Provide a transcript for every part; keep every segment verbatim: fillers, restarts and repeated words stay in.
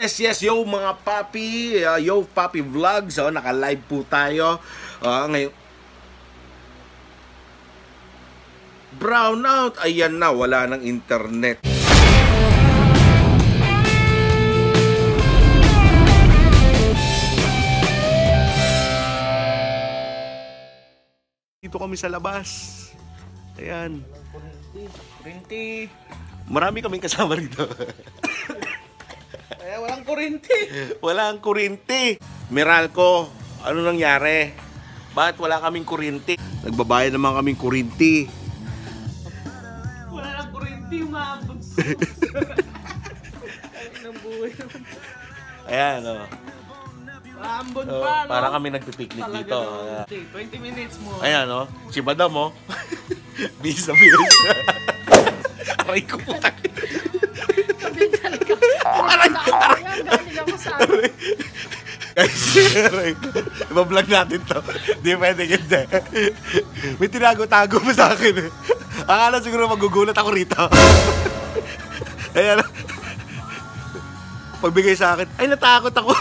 Yes, yes, yo mga papi, uh, yo papi vlogs, oh, naka-live po tayo. Uh, ngayon, brownout, ayan na, wala ng internet. Dito kami sa labas. Ayan. Kurinti. Marami kaming kasama rito. Kaya walang kurinti. Walang kurinti. Meralco, ano nangyari? Bakit wala kaming kurinti? Nagbabayad naman kaming kurinti. Wala lang kurinti, umabot. Ay, ng buhay naman. Ayan, o. Oh. Ambon So, pa, no? para kami nagpipiknik dito. No? twenty minutes mo. Ayan, o. Oh. Si Madam, o. Oh. Bis na bis. Aray ko po. Aray ko. Galing ako sa akin. Guys, aray ko. Iba-vlog natin to. Di pwede ganda. May tinago-tago pa sa akin. Akala siguro magugulat ako rito. Ayan. Pagbigay sa akin, ay natakot ako.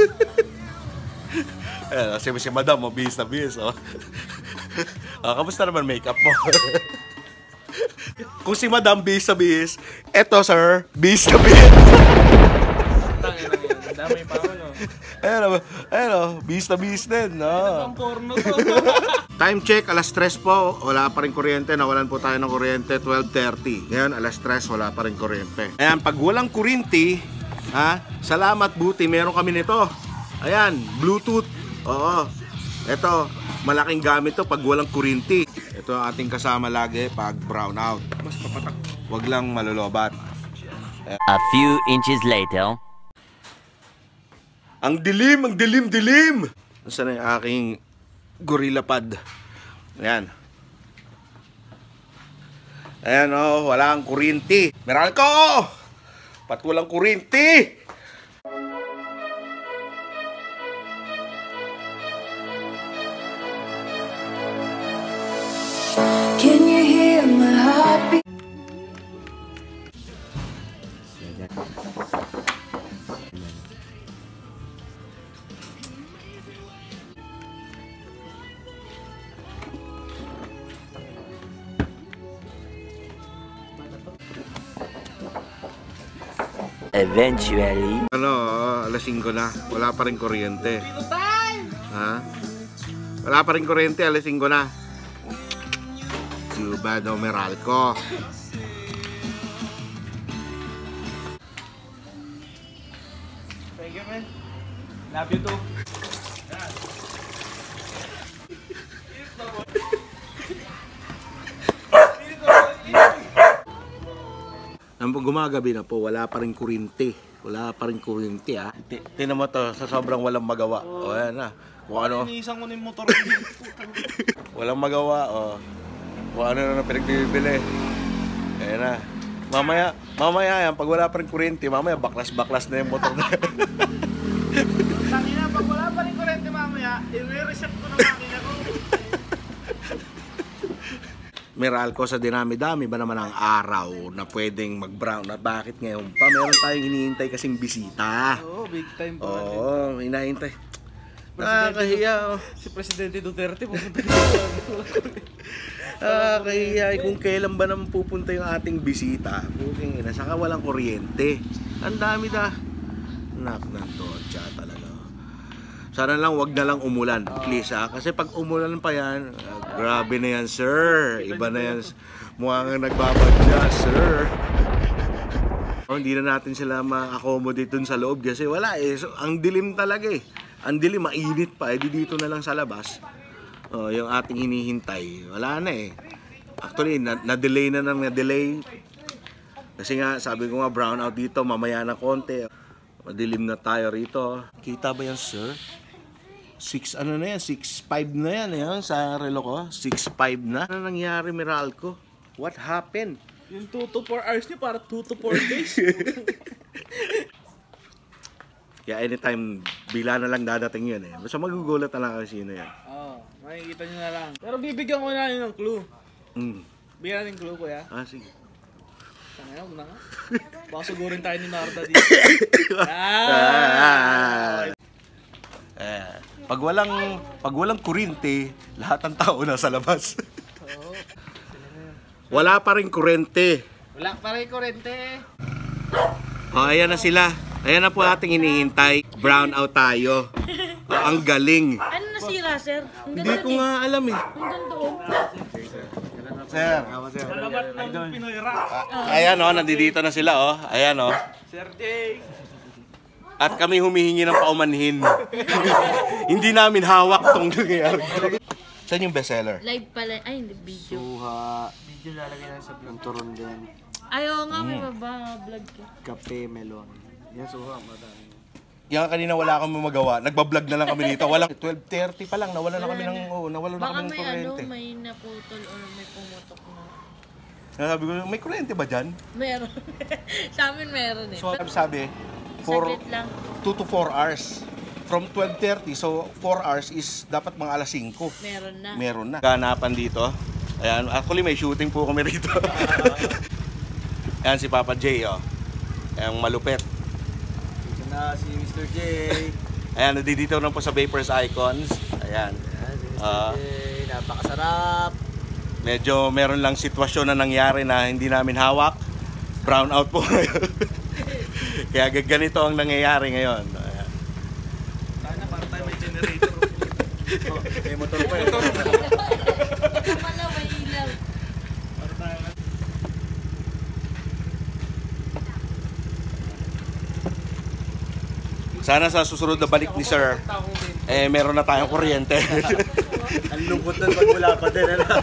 Ayan, si, si Madam, oh, bis na bis, oh. Oh, kamusta naman makeup mo? Kung si Madam, bis na bis, eto, sir, bis na bis. Tangin na yun, damay pa ako, no? Ayan, ayan, oh, bis na bis din, no? Ang porno to. Time check, alas tres po, wala pa rin kuryente, nawalan po tayo ng kuryente, twelve thirty. Ngayon, alas tres, wala pa rin kuryente. Ayan, pag walang kuryente, ha, salamat buti, meron kami nito. Ayan, Bluetooth. Oo. Ito, malaking gamit to pag walang kuryente. Ito ang ating kasama lagi pag brownout. Mas papatak. Wag lang malolobat. A few inches later. Ang dilim, ang dilim, dilim. Nasaan na yung aking gorilla pad? Ayan. Ayan, oh, wala ang kuryente. Meralco! Pat walang kuryente. Can you hear my heartbeat? Eventually. Ano, alas singko na. Wala pa rin kuryente. Dito time! Ha? Wala pa rin kuryente, alas singko na. Subado Meralco. Thank you, man. Love you too. Nang gumagabi na po, wala pa rin kuryente. Wala pa rin kuryente, ha. Tinan mo to, sa sobrang walang magawa. O, oh, ayan na. Kung ano. Iniisang ko na yung motor. Walang magawa, o. Oh. Kung ano na pinagbibili. Ayan na. Mamaya, mamaya yan, pag wala pa rin kuryente, mamaya baklas-baklas na yung motor na. Tangina, pag wala pa rin kurente mamaya, i-reset ko na makina ko. Meralco, sa dinami-dami ba naman ang araw na pwedeng mag-brown na bakit ngayon pa? Meron tayong hinihintay kasing bisita. Oo, big time po. Oo, hinahintay. Nakakahiya, oh. Si Presidente Duterte pupunta dito. Ah, kaya kung kailan ba naman pupunta yung ating bisita, puking ina, saka walang kuryente. Ang dami da. Nak na to, tsa talaga. Sana lang wag na lang umulan, please, ah. Kasi pag umulan pa yan, ah, grabe na yan, sir. Iba na yan. Mukhang nagbabadya, sir. Oh, hindi na natin sila ma-accommodate dun sa loob kasi wala eh. So, ang dilim talaga eh. Ang dilim, mainit pa. Eh, di dito na lang sa labas. Oh, yung ating hinihintay, wala na eh. Actually, na-delay na nang na-delay. Kasi nga, sabi ko nga, brownout dito, mamaya na konti. Madilim na tayo rito. Kita ba yan, sir? six, ano na yan? six five na yan, yan sa relo ko. six five na. Ano nangyari, Meralco? What happened? Yung two to four hours niyo para two to four days. Kaya anytime, bila na lang dadating yun eh. Basta magugulat na lang kasi sino yan. Oo, oh, makikita nyo na lang. Pero bibigyan ko na yun ng clue. Mm. Bigyan natin clue, kuya. Ah, sige. Tangina, huwag na nga. Baka sugurin tayo ni Narda dito. Ah. Eh, pag walang pag walang kuryente, lahat ng tao nasa labas. Wala pa rin kuryente. Wala pa rin kurente. Oh, ayan na sila. Ayan na po ating hinihintay. Brown out tayo. Oh, ang galing. Ano nasira, sir? Ang Hindi ko nga alam eh. Hanggang doon. Sir. Salamat ng Pinoy Rock. Ayan oh, nandito na sila oh. Ayan oh. Sir Jay. At kami humihingi ng paumanhin. Hindi namin hawak tong nangyayari. Saan yung bestseller? Live pala. Ay, hindi. Video. Suha. Video lalagay na sa vlog. Turon din. Ayaw nga, may baba vlog ka. Kape, melon. Yan, suha. Madami. Yung kanina wala kami magawa. Nagbablog na lang kami dito. Walang twelve thirty pa lang. Nawala na kami ng, oh, nawala na Baka kami ng may ano, kuryente. may naputol or may pumutok na. Sabi ko, may kuryente ba dyan? Meron. Sa amin meron eh. So, sabi, for Saglit lang. two to four hours. From twelve thirty, so four hours is dapat mga alas singko. Meron na. Meron na. Ganapan dito. Ayan, actually may shooting po kami rito. Ayan si Papa J, oh. Ayan, malupit. Ito na si Mister J. Ayan, nandito na po sa Vapors Icons. Ayan. Yan, si Mister Ah. J. Napakasarap. Medyo meron lang sitwasyon na nangyari na hindi namin hawak. Brown out po ngayon. Kaya ganito ang nangyayari ngayon. Ayan. Sana para tayo may generator. Oh, may motor pa eh. Wala, may ilaw. Para tayo. Sana sa susunod na balik ni Sir, eh meron na tayong kuryente. Ang lungkot nun pag wala pa din. Ano?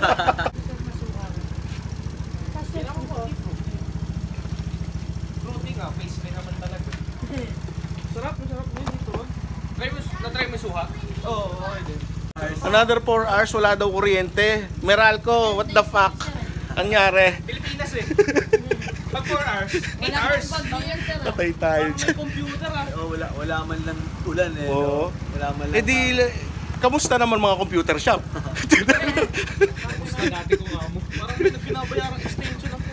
Fruity nga, face me naman talaga. Sarap, masarap mo yun dito. Try mo, na-try mo suha? Oo, okay din. Another four hours, wala daw kuryente. Meralco, what the fuck? Anyari? Pilipinas eh. Pag four hours, eight hours. Patay tayo. Parang may computer ah. Oh, wala, wala man lang ulan eh. Oo. No? Wala man lang. Eh di, kamusta naman mga computer shop? Gusto natin kung nga mo. Parang may pinabayarang extension ako.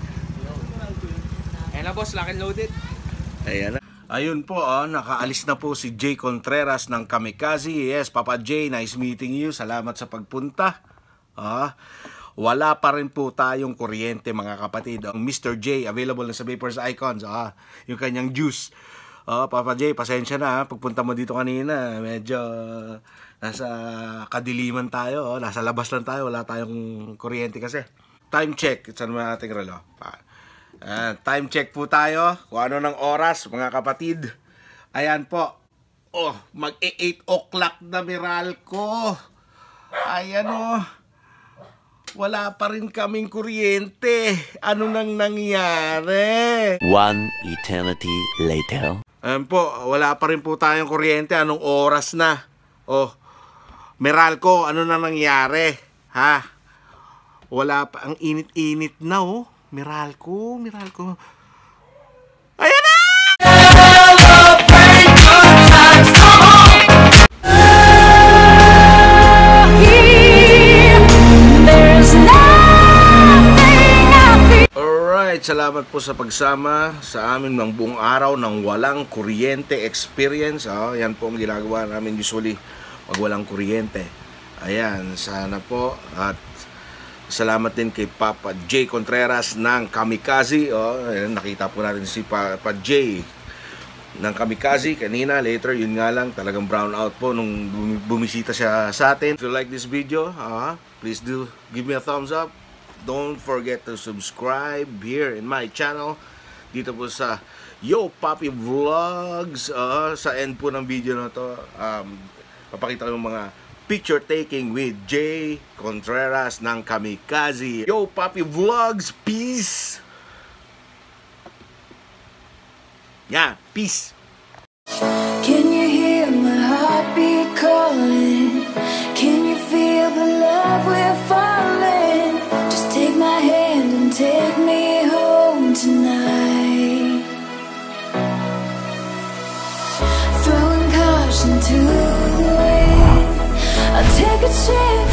Ayan na boss, lock and loaded. Ayan na. Ayun po, oh, nakaalis na po si Jay Contreras ng Kamikaze. Yes, Papa Jay, nice meeting you. Salamat sa pagpunta. Ah, wala pa rin po tayong kuryente mga kapatid. Ang Mister J, available na sa Vapors Icons. Ah, yung kanyang juice. Oh, Papa J, pasensya na. Ha? Pagpunta mo dito kanina, medyo nasa kadiliman tayo. Oh. Nasa labas lang tayo. Wala tayong kuryente kasi. Time check. Saan mo nating relo? Pa. Uh, time check po tayo. Kung ano ng oras, mga kapatid. Ayan po. Oh, mag-eight o'clock na Meralco. Ayan oh. Wala pa rin kaming kuryente. Ano nang nangyari? One eternity later. Ayan po, wala pa rin po tayong kuryente. Anong oras na? Oh, Meralco, ano nang nangyari? Ha? Wala pa. Ang init-init na oh. Meralco, Meralco. Ayan na! Alright, salamat po sa pagsama sa amin ng buong araw ng walang kuryente experience. Oh, yan po ang ginagawa namin usually pag walang kuryente. Ayan, sana po at salamat din kay Papa J Contreras ng Kamikaze. Oh, ayan, nakita po natin si Papa J ng Kamikaze kanina. Later, yun nga lang, talagang brown out po nung bumisita siya sa atin. If you like this video, uh, please do give me a thumbs up. Don't forget to subscribe here in my channel. Dito po sa Yo Papi Vlogs. Uh, sa end po ng video na to, um, papakita ko yung mga picture taking with Jay Contreras ng Kamikaze. Yo Papi Vlogs, peace. Yeah, peace. Can you hear my heartbeat calling? Can you feel the love we're falling? Just take my hand and take me home tonight. Throwing caution to the wind, I'll take a chance.